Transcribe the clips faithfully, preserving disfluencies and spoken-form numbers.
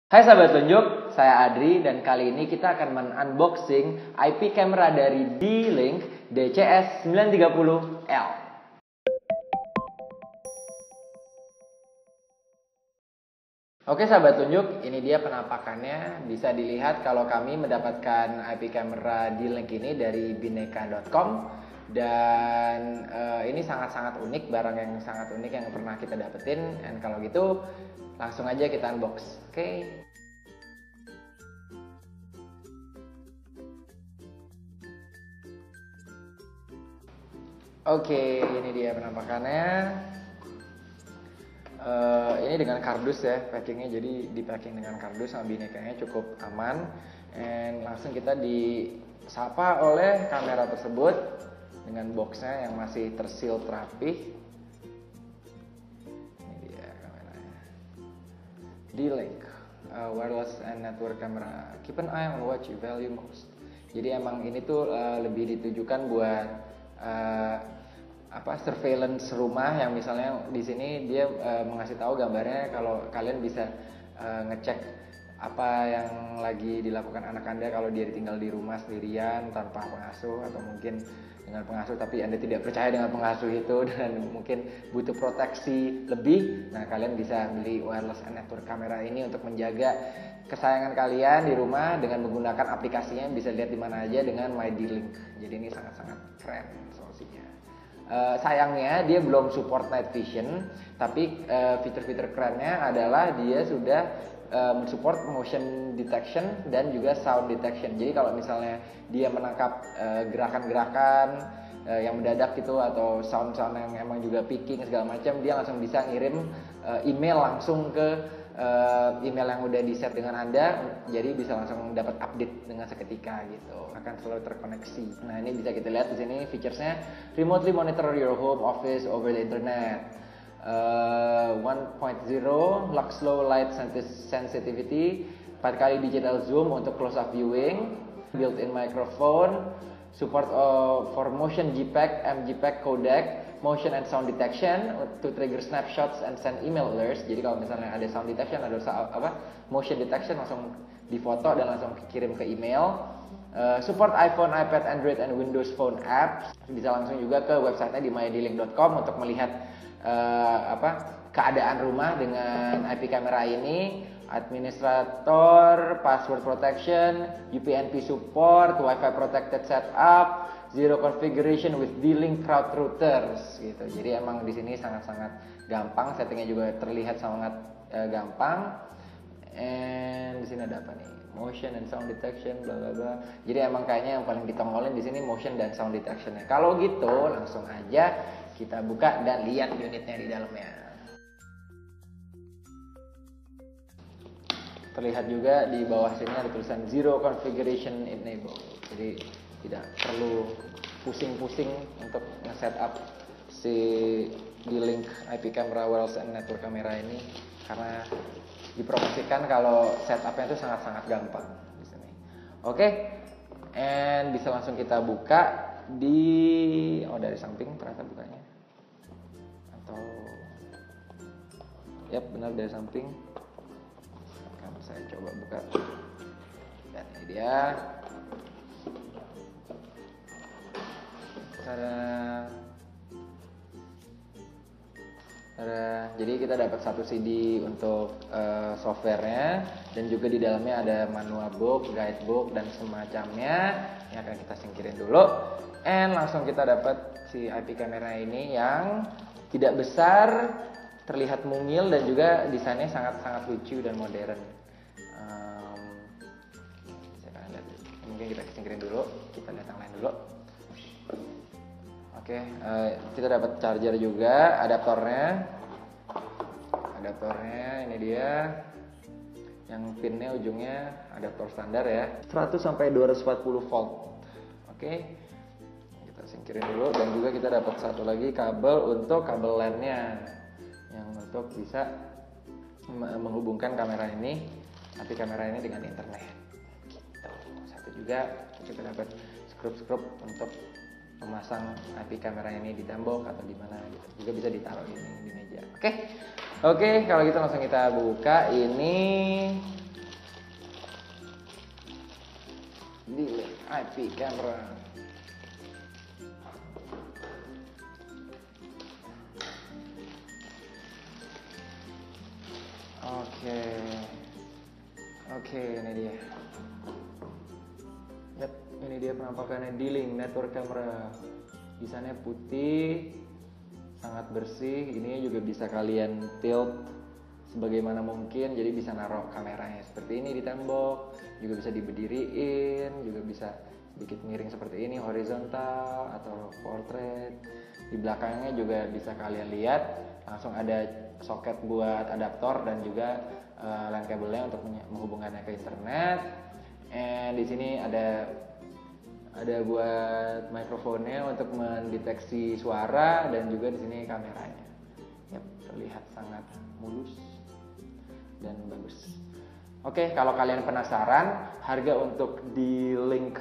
Hai sahabat tunjuk, saya Adri dan kali ini kita akan men-unboxing I P camera dari D-Link D C S sembilan tiga nol L. Oke sahabat tunjuk, ini dia penampakannya. Bisa dilihat kalau kami mendapatkan I P camera D-Link ini dari bineka dot com. Dan uh, ini sangat-sangat unik, barang yang sangat unik yang pernah kita dapetin. Dan kalau gitu langsung aja kita unbox, oke? Okay? Oke, okay, ini dia penampakannya. Uh, ini dengan kardus ya packingnya, jadi di packing dengan kardus sama binekanya cukup aman. Dan langsung kita disapa oleh kamera tersebut dengan boxnya yang masih terseal rapih. Ini dia kameranya. D-Link uh, wireless and network camera. Keep an eye on what you value most. Jadi emang ini tuh uh, lebih ditujukan buat uh, apa surveillance rumah, yang misalnya di sini dia uh, mengasih tahu gambarnya kalau kalian bisa uh, ngecek apa yang lagi dilakukan anak Anda kalau dia ditinggal di rumah sendirian tanpa pengasuh, atau mungkin dengan pengasuh tapi Anda tidak percaya dengan pengasuh itu dan mungkin butuh proteksi lebih. Nah, kalian bisa beli wireless and network camera ini untuk menjaga kesayangan kalian di rumah dengan menggunakan aplikasinya, bisa lihat di mana aja dengan My D-Link. Jadi ini sangat-sangat keren solusinya. Uh, sayangnya dia belum support night vision, tapi uh, fitur-fitur kerennya adalah dia sudah uh, mensupport motion detection dan juga sound detection. Jadi kalau misalnya dia menangkap uh, gerakan-gerakan uh, yang mendadak gitu, atau sound-sound yang emang juga picking segala macam, dia langsung bisa ngirim uh, email langsung ke Uh, email yang udah di set dengan Anda, jadi bisa langsung dapat update dengan seketika gitu, akan selalu terkoneksi. Nah, ini bisa kita lihat di sini featuresnya: remotely monitor your home office over the internet, uh, one point oh lux low light sensitivity, empat kali digital zoom untuk close up viewing, built-in microphone, support uh, for motion J P E G, M J P E G codec, motion and sound detection to trigger snapshots and send email alerts. Jadi kalau misalnya ada sound detection, ada apa motion detection, langsung difoto dan langsung kirim ke email. Uh, support iPhone, iPad, Android, and Windows Phone apps. Bisa langsung juga ke websitenya di my d link dot com untuk melihat uh, apa keadaan rumah dengan I P camera ini. Administrator, password protection, U P n P support, Wi-Fi protected setup, zero configuration with D-Link crowd routers gitu. Jadi emang di sini sangat-sangat gampang, settingnya juga terlihat sangat uh, gampang. And di sini ada apa nih? Motion and sound detection, bla bla bla. Jadi emang kayaknya yang paling ditongolin di sini motion dan sound detectionnya. Kalau gitu langsung aja kita buka dan lihat unitnya di dalamnya. Terlihat juga di bawah sini ada tulisan zero configuration enable. Jadi tidak perlu pusing-pusing untuk nge-setup si D-Link I P camera wireless and network camera ini, karena dipromosikan kalau setupnya itu sangat-sangat gampang di sini. Oke, and bisa langsung kita buka di oh dari samping ternyata bukanya, atau yap benar dari samping. Saya coba buka, dan ini dia. Tada. Tada. Jadi kita dapat satu C D untuk uh, softwarenya, dan juga di dalamnya ada manual book, guidebook, dan semacamnya. Ini akan kita singkirin dulu, and langsung kita dapat si I P camera ini yang tidak besar, terlihat mungil, dan juga desainnya sangat-sangat lucu dan modern. Mungkin kita singkirin dulu, kita lihat yang lain dulu. Oke, uh, kita dapat charger juga, adaptornya. Adaptornya ini dia. Yang pinnya ujungnya adaptor standar ya, seratus sampai dua ratus empat puluh volt. Oke. Kita singkirin dulu, dan juga kita dapat satu lagi kabel untuk kabel LAN-nya yang untuk bisa menghubungkan kamera ini, tapi kamera ini dengan internet. Juga kita dapat skrup-skrup untuk memasang I P kamera ini di tembok atau di mana gitu. Juga bisa ditaruh ini di meja. Oke. Oke, kalau gitu langsung kita buka. Ini I P camera. Oke, oke ini dia. Yap, ini dia penampakannya D-Link network camera. Desainnya putih, sangat bersih. Ini juga bisa kalian tilt sebagaimana mungkin, jadi bisa naruh kameranya seperti ini di tembok, juga bisa diberdiriin, juga bisa sedikit miring seperti ini, horizontal atau portrait. Di belakangnya juga bisa kalian lihat langsung ada soket buat adaptor dan juga uh, LAN kabelnya untuk menghubungkannya ke internet. And di sini ada ada buat mikrofonnya untuk mendeteksi suara, dan juga di sini kameranya. Yap, terlihat sangat mulus dan bagus. Oke, kalau kalian penasaran harga untuk D-Link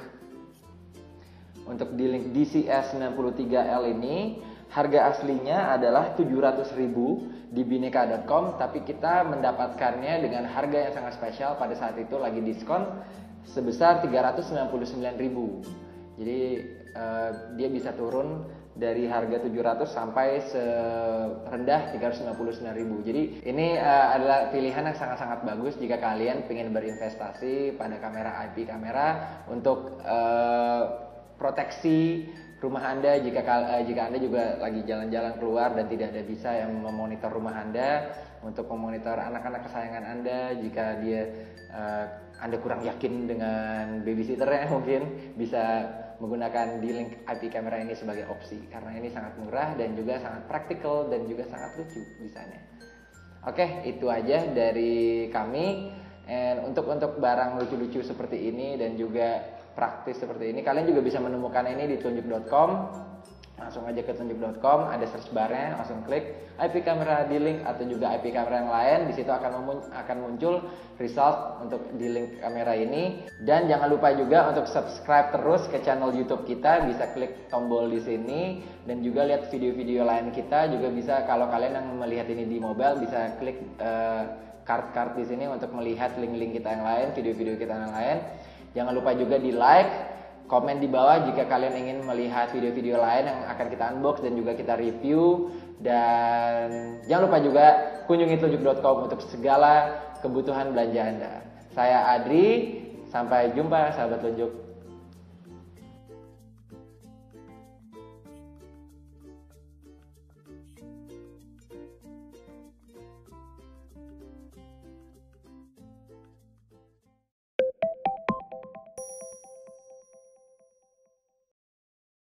untuk D-Link D C S sembilan puluh tiga L ini, harga aslinya adalah tujuh ratus ribu di bineka dot com, tapi kita mendapatkannya dengan harga yang sangat spesial. Pada saat itu lagi diskon sebesar tiga ratus sembilan puluh sembilan ribu. Jadi uh, dia bisa turun dari harga tujuh ratus sampai serendah tiga ratus sembilan puluh sembilan ribu. Jadi ini uh, adalah pilihan yang sangat-sangat bagus jika kalian ingin berinvestasi pada kamera I P kamera untuk uh, proteksi rumah Anda jika uh, jika Anda juga lagi jalan-jalan keluar dan tidak ada bisa yang memonitor rumah Anda, untuk memonitor anak-anak kesayangan Anda jika dia uh, Anda kurang yakin dengan babysitternya, mungkin bisa menggunakan D-Link I P camera ini sebagai opsi, karena ini sangat murah dan juga sangat praktikal dan juga sangat lucu desainnya. Oke, itu aja dari kami. And untuk untuk barang lucu-lucu seperti ini dan juga praktis seperti ini, kalian juga bisa menemukan ini di tunjuk dot com. Langsung aja ke tunjuk dot com, ada search bar-nya, langsung klik I P kamera D-Link atau juga I P kamera yang lain. Di situ akan akan muncul result untuk D-Link kamera ini. Dan jangan lupa juga untuk subscribe terus ke channel YouTube kita, bisa klik tombol di sini, dan juga lihat video-video lain kita. Juga bisa, kalau kalian yang melihat ini di mobile, bisa klik uh, card-card di sini untuk melihat link-link kita yang lain, video-video kita yang lain. Jangan lupa juga di like, komen di bawah jika kalian ingin melihat video-video lain yang akan kita unbox dan juga kita review. Dan jangan lupa juga kunjungi tunjuk dot com untuk segala kebutuhan belanja Anda. Saya Adri, sampai jumpa sahabat tunjuk.